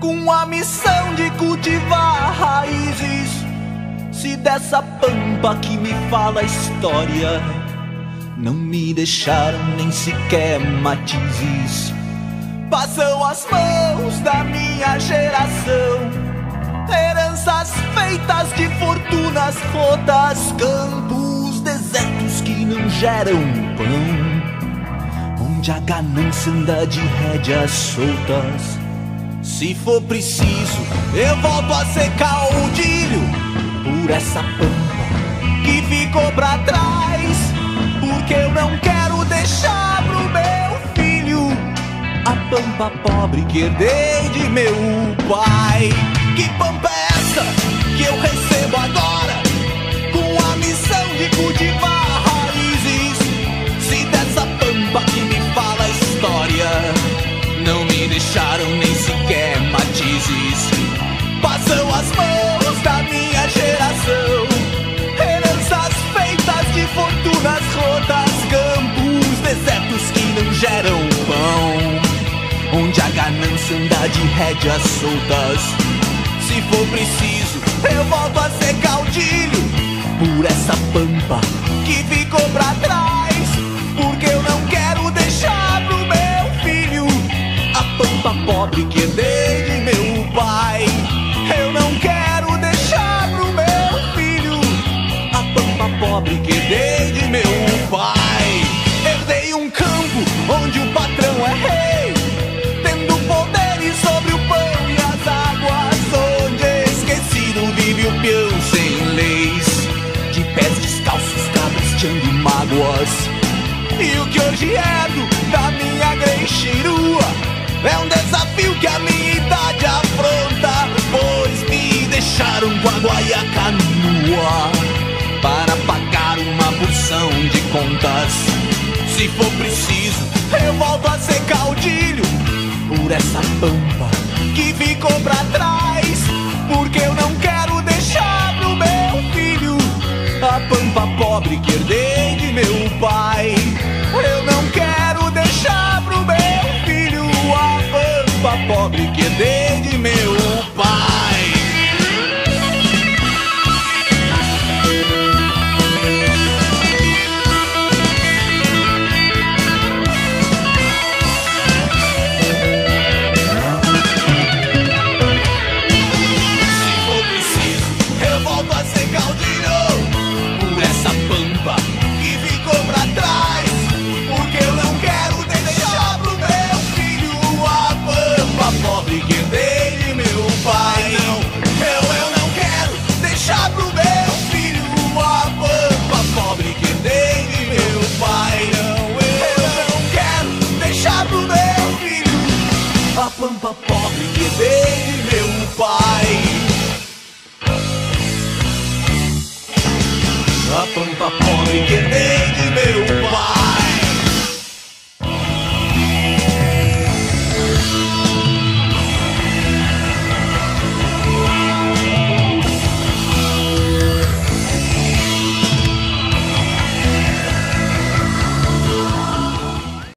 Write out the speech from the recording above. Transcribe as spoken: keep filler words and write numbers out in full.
com a missão de cultivar raízes. Se dessa pampa que me fala a história não me deixaram nem sequer matizes. Passam as mãos da minha geração, heranças feitas de fortunas rotas, campos desertos que não geram pão, onde a ganância anda de rédeas soltas. Se for preciso, eu volto a ser caudilho por essa pampa que ficou pra trás, porque eu não quero deixar pro meu filho a pampa pobre que herdei de meu pai. Que pampa é essa que eu recebo agora, com a missão de cultivar raízes? Se dessa pampa que me fala a história não me deixaram nem sequer matizes. Passam as mãos da minha geração, heranças feitas de fortunas rotas, campos desertos que não geram pão, onde a ganância anda de rédeas soltas. Se for preciso, eu volto a ser caudilho por essa pampa que ficou pra trás, porque eu não quero deixar pro meu filho a pampa pobre que herdei de meu pai. Eu não quero deixar pro meu filho a pampa pobre que herdei de meu pai. Herdei um campo onde o patrão é rei, tendo poderes sobre o pão e as águas, onde esquecido vive o peão sem leis, de pés descalços cabresteando mágoas. E o que hoje herdo da minha grenchirua é um desafio que a minha idade afronta, pois me deixaram com a guaiaca nua para pagar uma porção de contas. Se for preciso, eu volto a ser caudilho por essa pampa que ficou pra trás, porque eu não quero deixar pro meu filho a pampa pobre que herdei de meu pai.